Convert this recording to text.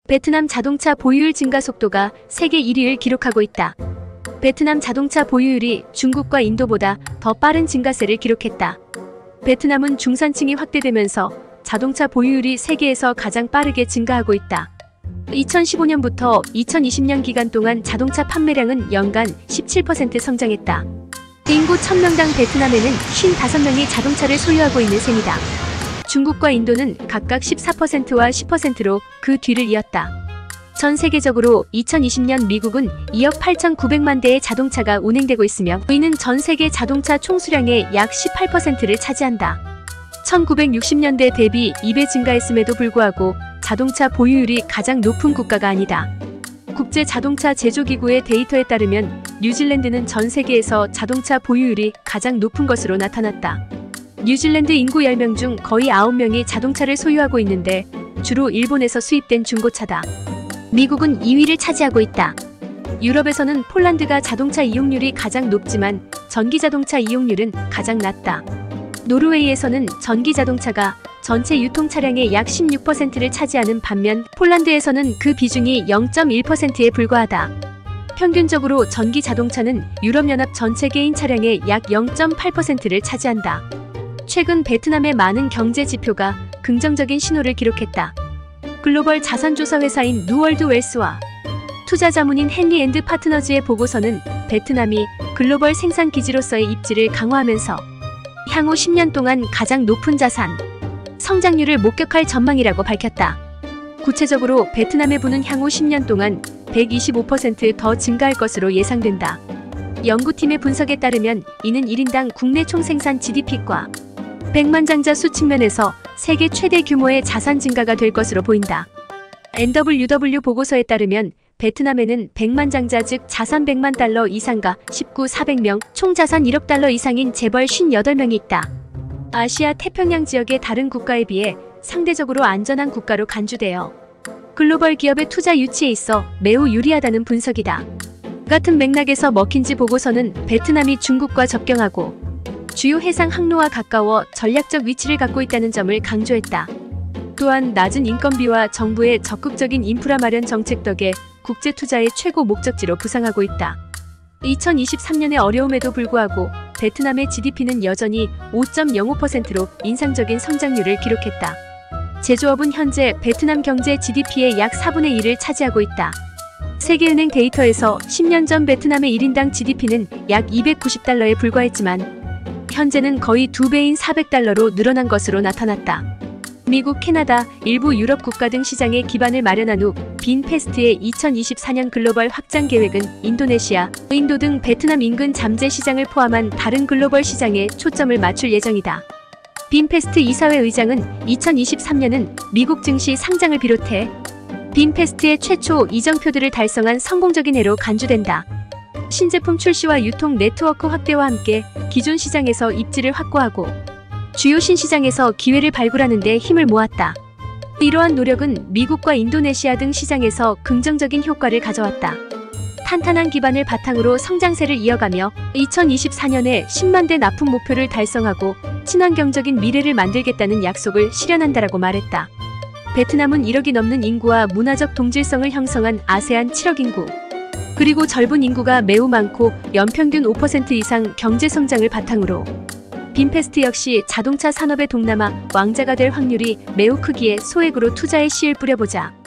베트남 자동차 보유율 증가 속도가 세계 1위를 기록하고 있다. 베트남 자동차 보유율이 중국과 인도보다 더 빠른 증가세를 기록했다. 베트남은 중산층이 확대되면서 자동차 보유율이 세계에서 가장 빠르게 증가하고 있다. 2015년부터 2020년 기간 동안 자동차 판매량은 연간 17% 성장했다. 인구 1000명당 베트남에는 55명이 자동차를 소유하고 있는 셈이다. 중국과 인도는 각각 14%와 10%로 그 뒤를 이었다. 전 세계적으로 2020년 미국은 2억 8,900만 대의 자동차가 운행되고 있으며 이는 전 세계 자동차 총수량의 약 18%를 차지한다. 1960년대 대비 2배 증가했음에도 불구하고 자동차 보유율이 가장 높은 국가가 아니다. 국제 자동차 제조기구의 데이터에 따르면 뉴질랜드는 전 세계에서 자동차 보유율이 가장 높은 것으로 나타났다. 뉴질랜드 인구 10명 중 거의 9명이 자동차를 소유하고 있는데 주로 일본에서 수입된 중고차다. 미국은 2위를 차지하고 있다. 유럽에서는 폴란드가 자동차 이용률이 가장 높지만 전기자동차 이용률은 가장 낮다. 노르웨이에서는 전기자동차가 전체 유통차량의 약 16%를 차지하는 반면 폴란드에서는 그 비중이 0.1%에 불과하다. 평균적으로 전기자동차는 유럽연합 전체 개인 차량의 약 0.8%를 차지한다. 최근 베트남의 많은 경제 지표가 긍정적인 신호를 기록했다. 글로벌 자산조사 회사인 누월드 웰스와 투자 자문인 헨리 앤드 파트너즈의 보고서는 베트남이 글로벌 생산 기지로서의 입지를 강화하면서 향후 10년 동안 가장 높은 자산 성장률을 목격할 전망이라고 밝혔다. 구체적으로 베트남의 부는 향후 10년 동안 125% 더 증가할 것으로 예상된다. 연구팀의 분석에 따르면 이는 1인당 국내 총생산 GDP과 100만 장자 수 측면에서 세계 최대 규모의 자산 증가가 될 것으로 보인다. NWW 보고서에 따르면 베트남에는 100만 장자 즉 자산 100만 달러 이상가 19,400명, 총 자산 1억 달러 이상인 재벌 58명이 있다. 아시아 태평양 지역의 다른 국가에 비해 상대적으로 안전한 국가로 간주되어 글로벌 기업의 투자 유치에 있어 매우 유리하다는 분석이다. 같은 맥락에서 머킨지 보고서는 베트남이 중국과 접경하고 주요 해상 항로와 가까워 전략적 위치를 갖고 있다는 점을 강조했다. 또한 낮은 인건비와 정부의 적극적인 인프라 마련 정책 덕에 국제 투자의 최고 목적지로 부상하고 있다. 2023년의 어려움에도 불구하고 베트남의 GDP는 여전히 5.05%로 인상적인 성장률을 기록했다. 제조업은 현재 베트남 경제 GDP의 약 4분의 1을 차지하고 있다. 세계은행 데이터에서 10년 전 베트남의 1인당 GDP는 약 290달러에 불과했지만 현재는 거의 2배인 400달러로 늘어난 것으로 나타났다. 미국, 캐나다, 일부 유럽 국가 등 시장에 기반을 마련한 후 빈페스트의 2024년 글로벌 확장 계획은 인도네시아, 인도 등 베트남 인근 잠재 시장을 포함한 다른 글로벌 시장에 초점을 맞출 예정이다. 빈페스트 이사회 의장은 2023년은 미국 증시 상장을 비롯해 빈페스트의 최초 이정표들을 달성한 성공적인 해로 간주된다. 신제품 출시와 유통 네트워크 확대와 함께 기존 시장에서 입지를 확고하고 주요 신시장에서 기회를 발굴하는 데 힘을 모았다. 이러한 노력은 미국과 인도네시아 등 시장에서 긍정적인 효과를 가져왔다. 탄탄한 기반을 바탕으로 성장세를 이어가며 2024년에 10만 대 납품 목표를 달성하고 친환경적인 미래를 만들겠다는 약속을 실현한다라고 말했다. 베트남은 1억이 넘는 인구와 문화적 동질성을 형성한 아세안 7억 인구, 그리고 젊은 인구가 매우 많고 연평균 5% 이상 경제성장을 바탕으로 빈페스트 역시 자동차 산업의 동남아 왕자가 될 확률이 매우 크기에 소액으로 투자의 씨를 뿌려보자.